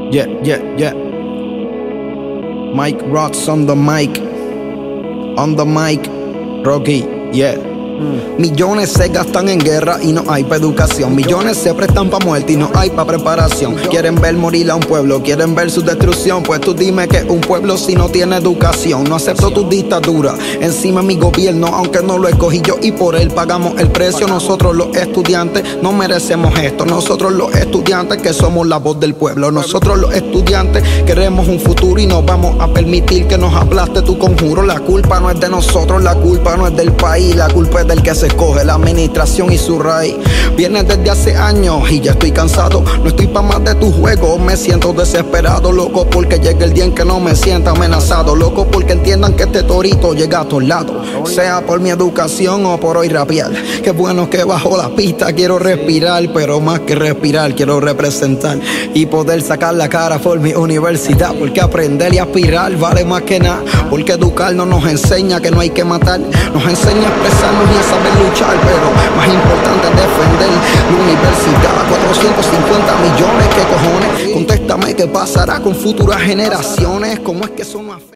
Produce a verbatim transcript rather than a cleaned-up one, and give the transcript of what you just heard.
Yeah, yeah, yeah. Mike Rocks on the mic. On the mic. Rocky, yeah. Millones se gastan en guerra y no hay pa' educación. Millones se prestan pa' muerte y no hay pa' preparación. Quieren ver morir a un pueblo, quieren ver su destrucción. Pues tú dime que un pueblo si no tiene educación. No acepto tu dictadura, encima mi gobierno, aunque no lo escogí yo y por él pagamos el precio. Nosotros los estudiantes no merecemos esto. Nosotros los estudiantes que somos la voz del pueblo. Nosotros los estudiantes queremos un futuro y no vamos a permitir que nos aplaste tu conjuro. La culpa no es de nosotros, la culpa no es del país, la culpa es del que se escoge, la administración y su raíz. Viene desde hace años y ya estoy cansado. No estoy pa' más de tu juego, me siento desesperado. Loco porque llegue el día en que no me sienta amenazado. Loco porque entiendan que este torito llega a todos lados. Sea por mi educación o por hoy rapear. Qué bueno que bajo la pista quiero respirar, pero más que respirar quiero representar y poder sacar la cara por mi universidad. Porque aprender y aspirar vale más que nada. Porque educar no nos enseña que no hay que matar. Nos enseña a expresarnos y a saber luchar, pero más importante es defender la universidad. Cuatrocientos cincuenta millones, ¿qué cojones? Contéstame qué pasará con futuras generaciones. ¿Cómo es que eso no afecta?